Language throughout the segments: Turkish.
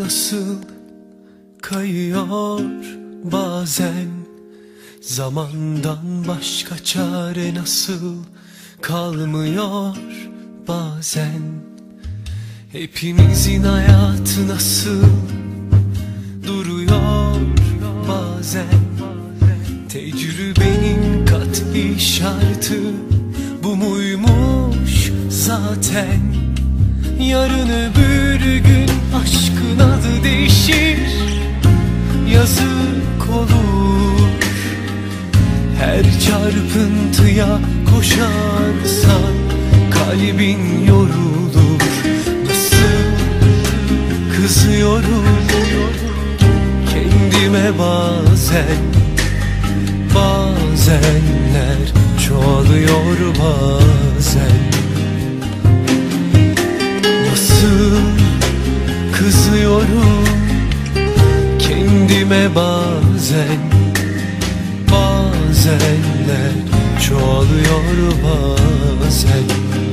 nasıl kayıyor bazen, zamandan başka çare nasıl kalmıyor bazen. Hepimizin hayatı nasıl duruyor bazen. Tecrübenin kat'i şartı bu muymuş zaten. Yarın öbür gün aşkın adı değişir, yazık olur. Her çarpıntıya koşarsan kalbin yorulur. Nasıl kızıyorum kendime bazen. Bazenler çoğalıyor bazen. Nasıl kızıyorum kendime bazen. Bazenler çoğalıyor bazen.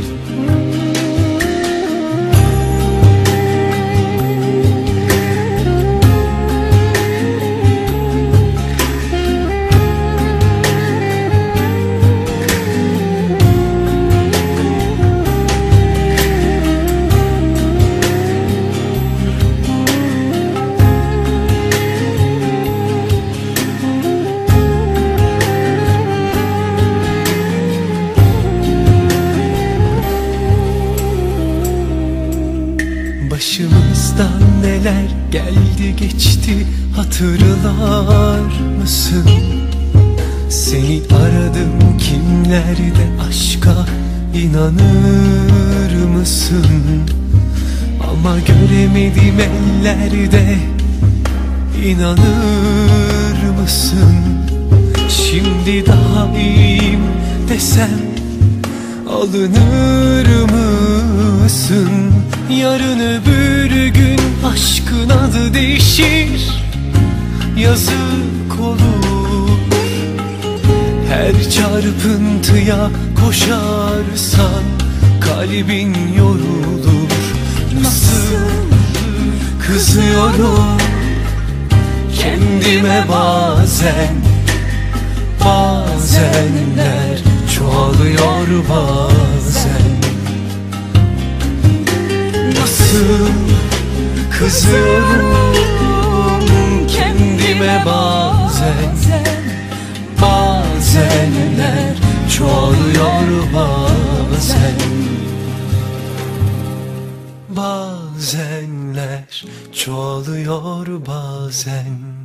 Başımızdan neler geldi geçti hatırlar mısın? Seni aradım kimlerde, aşka inanır mısın? Ama göremedim ellerde, inanır mısın? Şimdi daha iyiyim desem alınır mısın? Yarın öbür gün aşkın adı değişir, yazık olur. Her çarpıntıya koşarsan kalbin yorulur. Nasıl kızıyorum kendime bazen. Bazenler çoğalıyor bazen. Nasıl kızıyorum kendime bazen. Bazenler çoğalıyor bazen. Bazenler çoğalıyor bazen.